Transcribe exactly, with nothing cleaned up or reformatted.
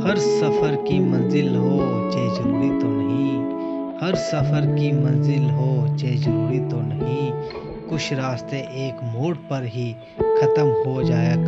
हर सफ़र की मंजिल हो ये ज़रूरी तो नहीं, हर सफ़र की मंजिल हो ये ज़रूरी तो नहीं, कुछ रास्ते एक मोड़ पर ही ख़त्म हो जाया